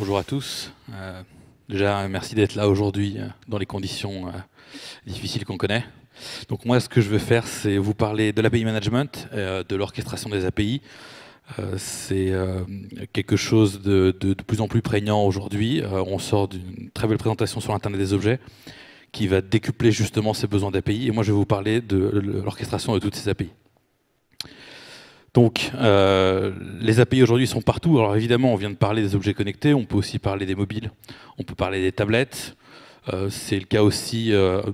Bonjour à tous. Déjà, merci d'être là aujourd'hui dans les conditions difficiles qu'on connaît. Donc moi, ce que je veux faire, c'est vous parler de l'API management, de l'orchestration des API. C'est quelque chose de plus en plus prégnant aujourd'hui. On sort d'une très belle présentation sur l'Internet des objets qui va décupler justement ces besoins d'API. Et moi, je vais vous parler de l'orchestration de toutes ces API. Donc, les API aujourd'hui sont partout. Alors évidemment, on vient de parler des objets connectés, on peut aussi parler des mobiles, on peut parler des tablettes. C'est le cas aussi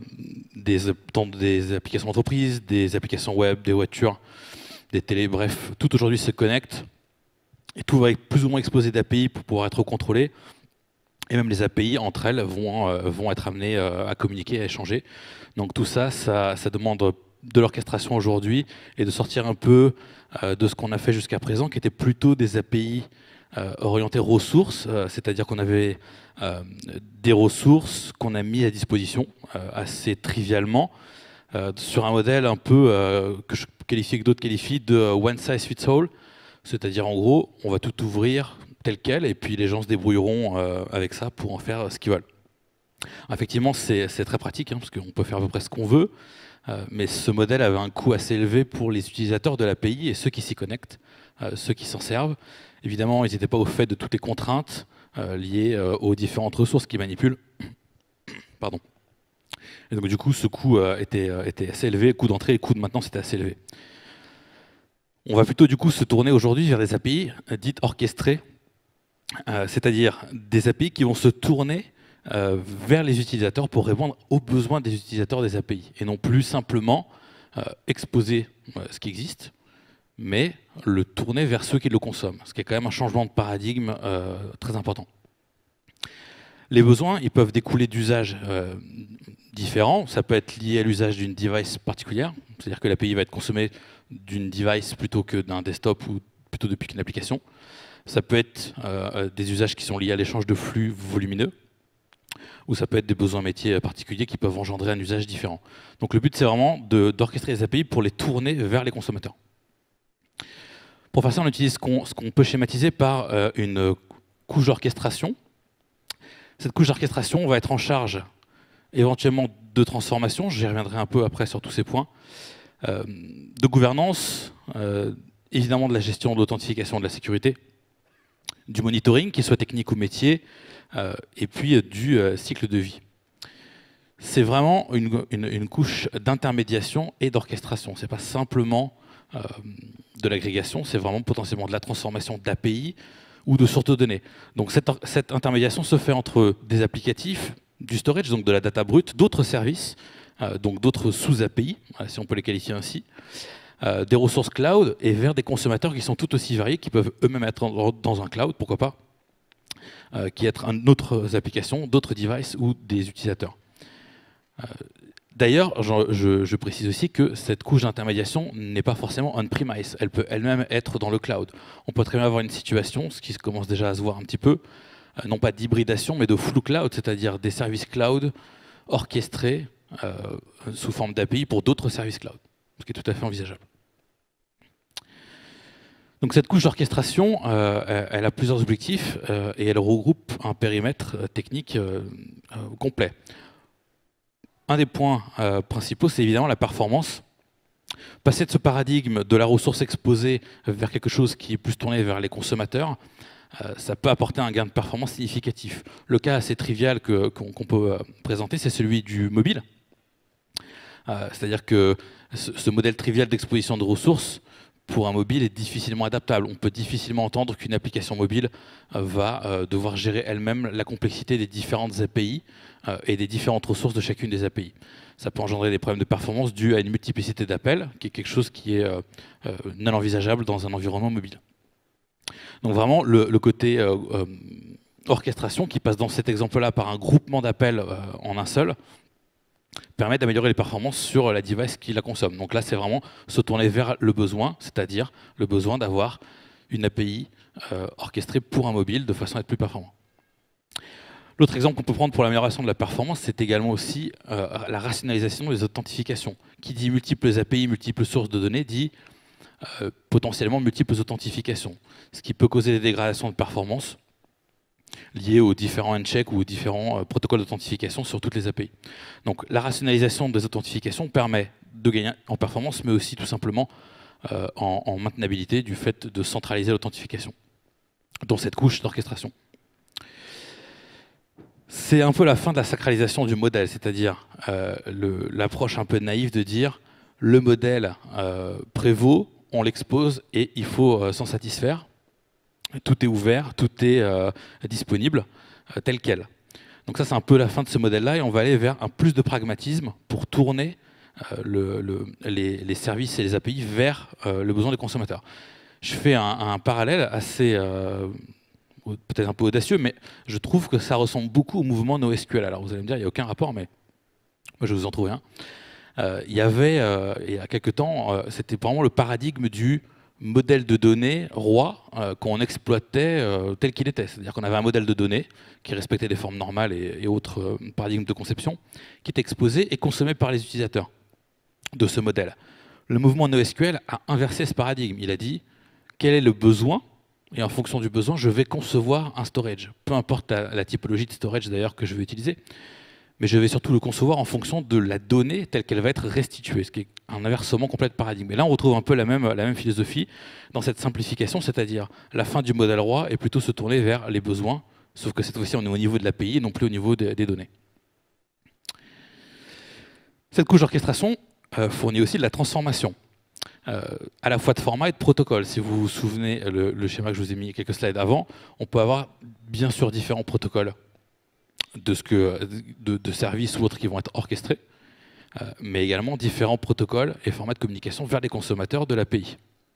tant des applications d'entreprise, des applications web, des voitures, des télés, bref, tout aujourd'hui se connecte. Et tout va être plus ou moins exposé d'API pour pouvoir être contrôlé. Et même les API, entre elles, vont être amenées à communiquer, à échanger. Donc tout ça, ça demande de l'orchestration aujourd'hui et de sortir un peu de ce qu'on a fait jusqu'à présent, qui était plutôt des API orientées ressources, c'est-à-dire qu'on avait des ressources qu'on a mis à disposition assez trivialement sur un modèle un peu que je qualifie, que d'autres qualifient de one size fits all, c'est-à-dire en gros, on va tout ouvrir tel quel et puis les gens se débrouilleront avec ça pour en faire ce qu'ils veulent. Effectivement, c'est très pratique, hein, parce qu'on peut faire à peu près ce qu'on veut, mais ce modèle avait un coût assez élevé pour les utilisateurs de l'API et ceux qui s'y connectent, ceux qui s'en servent. Évidemment, ils n'étaient pas au fait de toutes les contraintes liées aux différentes ressources qu'ils manipulent. Pardon. Et donc du coup, ce coût était assez élevé, coût d'entrée et coût de maintenance était assez élevé. On va plutôt du coup se tourner aujourd'hui vers des API dites orchestrées, c'est-à-dire des API qui vont se tourner vers les utilisateurs pour répondre aux besoins des utilisateurs des API et non plus simplement exposer ce qui existe, mais le tourner vers ceux qui le consomment, ce qui est quand même un changement de paradigme très important. Les besoins, ils peuvent découler d'usages différents. Ça peut être lié à l'usage d'une device particulière, c'est-à-dire que l'API va être consommée d'une device plutôt que d'un desktop ou plutôt depuis qu'une application. Ça peut être des usages qui sont liés à l'échange de flux volumineux, ou ça peut être des besoins métiers particuliers qui peuvent engendrer un usage différent. Donc le but, c'est vraiment d'orchestrer les API pour les tourner vers les consommateurs. Pour faire ça, on utilise ce qu'on peut schématiser par une couche d'orchestration. Cette couche d'orchestration va être en charge éventuellement de transformation, j'y reviendrai un peu après sur tous ces points, de gouvernance, évidemment de la gestion de l'authentification et de la sécurité, du monitoring, qu'il soit technique ou métier, et puis du cycle de vie. C'est vraiment une couche d'intermédiation et d'orchestration. Ce n'est pas simplement de l'agrégation, c'est vraiment potentiellement de la transformation d'API ou de sources de données. Donc cette intermédiation se fait entre des applicatifs, du storage, donc de la data brute, d'autres services, donc d'autres sous-API, si on peut les qualifier ainsi, des ressources cloud et vers des consommateurs qui sont tout aussi variés, qui peuvent eux-mêmes être dans un cloud, pourquoi pas, qui être d'autres applications, d'autres devices ou des utilisateurs. D'ailleurs, je précise aussi que cette couche d'intermédiation n'est pas forcément on-premise, elle peut elle-même être dans le cloud. On peut très bien avoir une situation, ce qui commence déjà à se voir un petit peu, non pas d'hybridation, mais de full cloud, c'est-à-dire des services cloud orchestrés sous forme d'API pour d'autres services cloud, ce qui est tout à fait envisageable. Donc cette couche d'orchestration, elle a plusieurs objectifs et elle regroupe un périmètre technique complet. Un des points principaux, c'est évidemment la performance. Passer de ce paradigme de la ressource exposée vers quelque chose qui est plus tourné vers les consommateurs, ça peut apporter un gain de performance significatif. Le cas assez trivial qu'on peut présenter, c'est celui du mobile. C'est-à-dire que ce modèle trivial d'exposition de ressources, pour un mobile, est difficilement adaptable. On peut difficilement entendre qu'une application mobile va devoir gérer elle-même la complexité des différentes API et des différentes ressources de chacune des API. Ça peut engendrer des problèmes de performance dus à une multiplicité d'appels, qui est quelque chose qui est non envisageable dans un environnement mobile. Donc vraiment, le côté orchestration, qui passe dans cet exemple-là par un groupement d'appels en un seul, permet d'améliorer les performances sur la device qui la consomme. Donc là, c'est vraiment se tourner vers le besoin, c'est-à-dire le besoin d'avoir une API orchestrée pour un mobile de façon à être plus performant. L'autre exemple qu'on peut prendre pour l'amélioration de la performance, c'est également aussi la rationalisation des authentifications. Qui dit multiples API, multiples sources de données, dit potentiellement multiples authentifications, ce qui peut causer des dégradations de performance liées aux différents handshakes ou aux différents protocoles d'authentification sur toutes les API. Donc la rationalisation des authentifications permet de gagner en performance, mais aussi tout simplement en maintenabilité du fait de centraliser l'authentification dans cette couche d'orchestration. C'est un peu la fin de la sacralisation du modèle, c'est-à-dire l'approche un peu naïve de dire le modèle prévaut, on l'expose et il faut s'en satisfaire. Tout est ouvert, tout est disponible tel quel. Donc ça, c'est un peu la fin de ce modèle-là et on va aller vers un plus de pragmatisme pour tourner les services et les API vers le besoin des consommateurs. Je fais un parallèle assez peut-être un peu audacieux, mais je trouve que ça ressemble beaucoup au mouvement NoSQL. Alors vous allez me dire, il n'y a aucun rapport, mais moi je vais vous en trouver un. Il y avait, il y a quelques temps, c'était vraiment le paradigme du modèle de données roi qu'on exploitait tel qu'il était. C'est-à-dire qu'on avait un modèle de données qui respectait des formes normales et autres paradigmes de conception, qui était exposé et consommé par les utilisateurs de ce modèle. Le mouvement NoSQL a inversé ce paradigme. Il a dit, quel est le besoin ? Et en fonction du besoin, je vais concevoir un storage. Peu importe la typologie de storage d'ailleurs que je vais utiliser, mais je vais surtout le concevoir en fonction de la donnée telle qu'elle va être restituée, ce qui est un inversement complet de paradigme. Et là, on retrouve un peu la même philosophie dans cette simplification, c'est-à-dire la fin du modèle roi est plutôt se tourner vers les besoins, sauf que cette fois-ci, on est au niveau de l'API et non plus au niveau des données. Cette couche d'orchestration fournit aussi de la transformation. À la fois de format et de protocole. Si vous vous souvenez, le schéma que je vous ai mis quelques slides avant, on peut avoir bien sûr différents protocoles de services ou autres qui vont être orchestrés, mais également différents protocoles et formats de communication vers les consommateurs de l'API.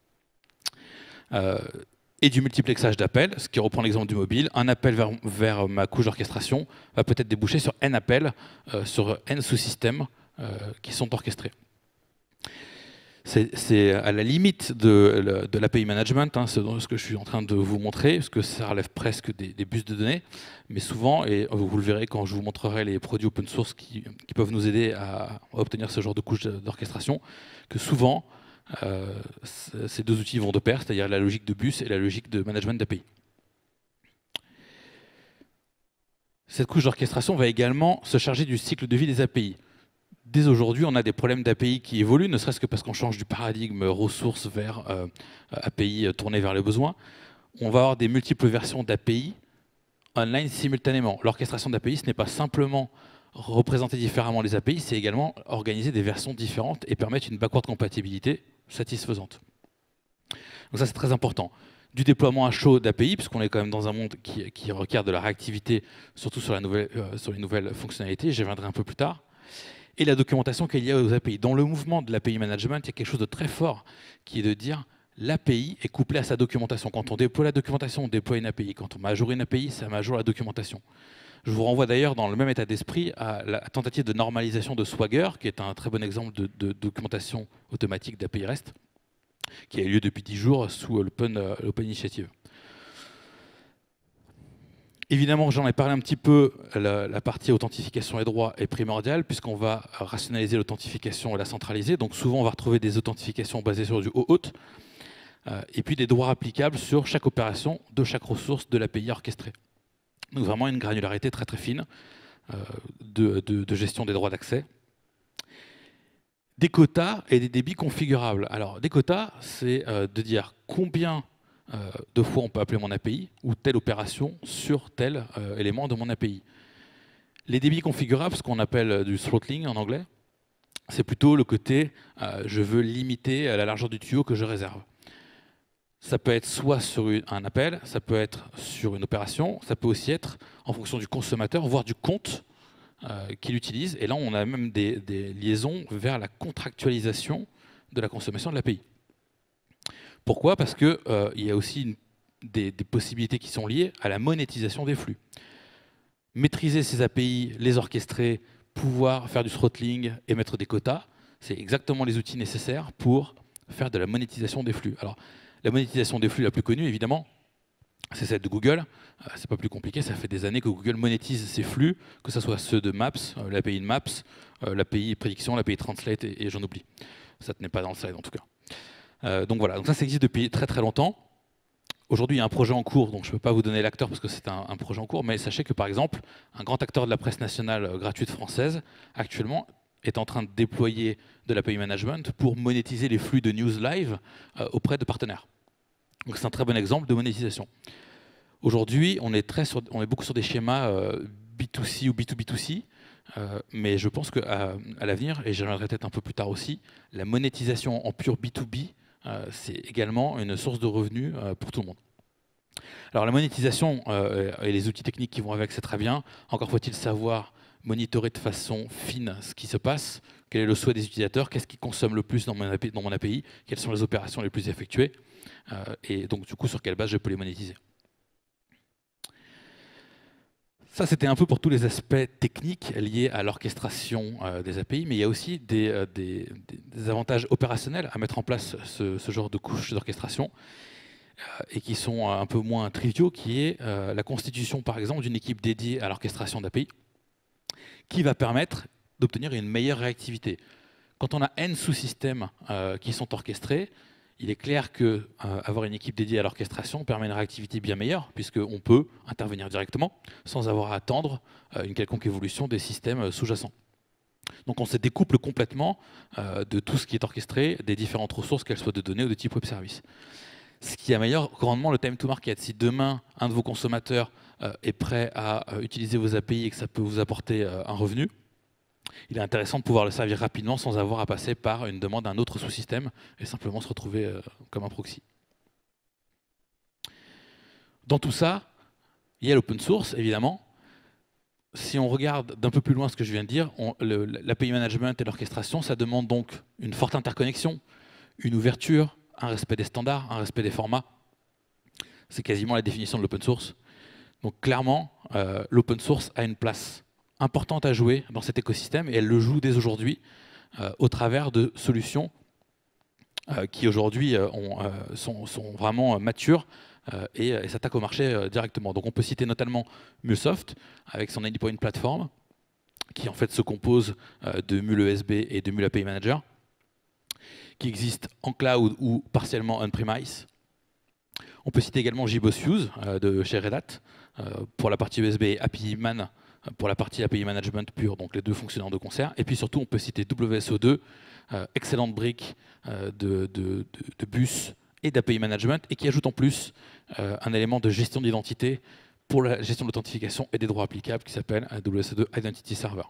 Et du multiplexage d'appels, ce qui reprend l'exemple du mobile. Un appel vers ma couche d'orchestration va peut-être déboucher sur N appels sur N sous-systèmes qui sont orchestrés. C'est à la limite de l'API management, hein, ce que je suis en train de vous montrer, parce que ça relève presque des bus de données, mais souvent, et vous le verrez quand je vous montrerai les produits open source qui peuvent nous aider à obtenir ce genre de couche d'orchestration, que souvent, ces deux outils vont de pair, c'est-à-dire la logique de bus et la logique de management d'API. Cette couche d'orchestration va également se charger du cycle de vie des API. Dès aujourd'hui, on a des problèmes d'API qui évoluent, ne serait-ce que parce qu'on change du paradigme ressources vers API tourné vers les besoins. On va avoir des multiples versions d'API online simultanément. L'orchestration d'API, ce n'est pas simplement représenter différemment les API, c'est également organiser des versions différentes et permettre une backward compatibilité satisfaisante. Donc ça, c'est très important. Du déploiement à chaud d'API, puisqu'on est quand même dans un monde qui requiert de la réactivité, surtout sur les nouvelles fonctionnalités, j'y reviendrai un peu plus tard. Et la documentation qu'il y a aux API. Dans le mouvement de l'API management, il y a quelque chose de très fort qui est de dire l'API est couplée à sa documentation. Quand on déploie la documentation, on déploie une API. Quand on majoure une API, ça majoure la documentation. Je vous renvoie d'ailleurs dans le même état d'esprit à la tentative de normalisation de Swagger, qui est un très bon exemple de documentation automatique d'API REST, qui a eu lieu depuis 10 jours sous l'Open Initiative. Évidemment, j'en ai parlé un petit peu, la partie authentification et droit est primordiale puisqu'on va rationaliser l'authentification et la centraliser. Donc souvent, on va retrouver des authentifications basées sur du OAuth et puis des droits applicables sur chaque opération de chaque ressource de l'API orchestrée. Donc vraiment une granularité très très fine de gestion des droits d'accès. Des quotas et des débits configurables. Alors des quotas, c'est de dire combien de fois on peut appeler mon API ou telle opération sur tel élément de mon API. Les débits configurables, ce qu'on appelle du throttling en anglais, c'est plutôt le côté je veux limiter la largeur du tuyau que je réserve. Ça peut être soit sur un appel, ça peut être sur une opération, ça peut aussi être en fonction du consommateur, voire du compte qu'il utilise. Et là, on a même des liaisons vers la contractualisation de la consommation de l'API. Pourquoi ? Parce qu'il y a aussi des possibilités qui sont liées à la monétisation des flux. Maîtriser ces API, les orchestrer, pouvoir faire du throttling et mettre des quotas, c'est exactement les outils nécessaires pour faire de la monétisation des flux. Alors, la monétisation des flux la plus connue, évidemment, c'est celle de Google. C'est pas plus compliqué, ça fait des années que Google monétise ses flux, que ce soit ceux de Maps, l'API de Maps, l'API prédiction, l'API Translate et j'en oublie. Ça ne tenait pas dans le slide en tout cas. Donc voilà, donc ça existe depuis très très longtemps. Aujourd'hui, il y a un projet en cours, donc je ne peux pas vous donner l'acteur parce que c'est un projet en cours, mais sachez que par exemple, un grand acteur de la presse nationale gratuite française, actuellement, est en train de déployer de l'API management pour monétiser les flux de news live auprès de partenaires. Donc c'est un très bon exemple de monétisation. Aujourd'hui, on est beaucoup sur des schémas B2C ou B2B2C, mais je pense qu'à l'avenir, et j'y reviendrai peut-être un peu plus tard aussi, la monétisation en pur B2B, c'est également une source de revenus pour tout le monde. Alors la monétisation et les outils techniques qui vont avec, c'est très bien. Encore faut-il savoir monitorer de façon fine ce qui se passe, quel est le souhait des utilisateurs, qu'est-ce qui consomme le plus dans mon API, quelles sont les opérations les plus effectuées, et donc du coup sur quelle base je peux les monétiser. Ça, c'était un peu pour tous les aspects techniques liés à l'orchestration des API, mais il y a aussi des avantages opérationnels à mettre en place ce genre de couches d'orchestration et qui sont un peu moins triviaux, qui est la constitution, par exemple, d'une équipe dédiée à l'orchestration d'API, qui va permettre d'obtenir une meilleure réactivité. Quand on a N sous-systèmes qui sont orchestrés, il est clair qu'avoir une équipe dédiée à l'orchestration permet une réactivité bien meilleure, puisqu'on peut intervenir directement sans avoir à attendre une quelconque évolution des systèmes sous-jacents. Donc on se découple complètement de tout ce qui est orchestré, des différentes ressources, qu'elles soient de données ou de type web service. Ce qui améliore grandement le time to market. Si demain, un de vos consommateurs est prêt à utiliser vos API et que ça peut vous apporter un revenu, il est intéressant de pouvoir le servir rapidement sans avoir à passer par une demande d'un autre sous-système et simplement se retrouver comme un proxy. Dans tout ça, il y a l'open source, évidemment. Si on regarde d'un peu plus loin ce que je viens de dire, l'API management et l'orchestration, ça demande donc une forte interconnexion, une ouverture, un respect des standards, un respect des formats. C'est quasiment la définition de l'open source. Donc clairement, l'open source a une place importante à jouer dans cet écosystème et elle le joue dès aujourd'hui au travers de solutions qui aujourd'hui sont vraiment matures et s'attaquent au marché directement. Donc on peut citer notamment MuleSoft avec son Anypoint Platform qui en fait se compose de Mule ESB et de Mule API Manager qui existe en cloud ou partiellement on-premise. On peut citer également JBoss Fuse de chez Red Hat pour la partie USB et API Man pour la partie API Management pure, donc les deux fonctionnant de concert. Et puis surtout, on peut citer WSO2, excellente brique de bus et d'API Management, et qui ajoute en plus un élément de gestion d'identité pour la gestion de l'authentification et des droits applicables qui s'appelle WSO2 Identity Server.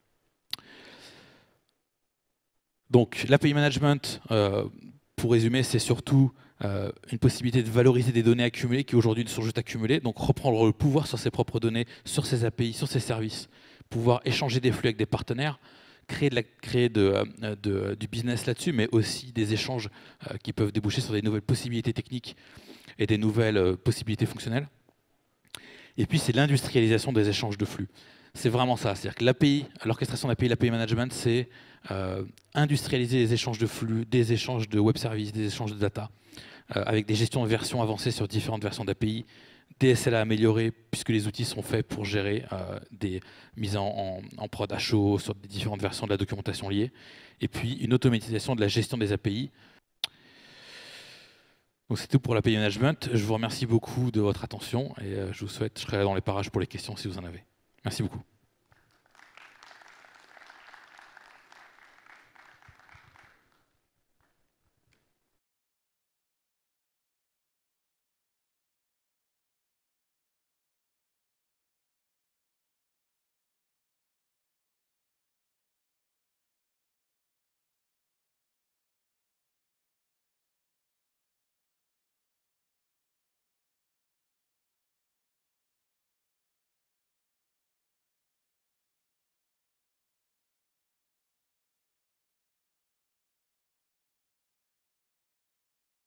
Donc l'API Management, pour résumer, c'est surtout une possibilité de valoriser des données accumulées qui aujourd'hui sont juste accumulées, donc reprendre le pouvoir sur ses propres données, sur ses API, sur ses services, pouvoir échanger des flux avec des partenaires, créer du business là-dessus, mais aussi des échanges qui peuvent déboucher sur des nouvelles possibilités techniques et des nouvelles possibilités fonctionnelles. Et puis c'est l'industrialisation des échanges de flux. C'est vraiment ça, c'est-à-dire que l'API, l'orchestration d'API, l'API management, c'est industrialiser les échanges de flux, des échanges de web services, des échanges de data, avec des gestions de versions avancées sur différentes versions d'API, des SLA améliorés, puisque les outils sont faits pour gérer des mises en prod à chaud sur des différentes versions de la documentation liée, et puis une automatisation de la gestion des API. Donc c'est tout pour l'API management. Je vous remercie beaucoup de votre attention et je vous souhaite, je serai là dans les parages pour les questions si vous en avez. Merci beaucoup.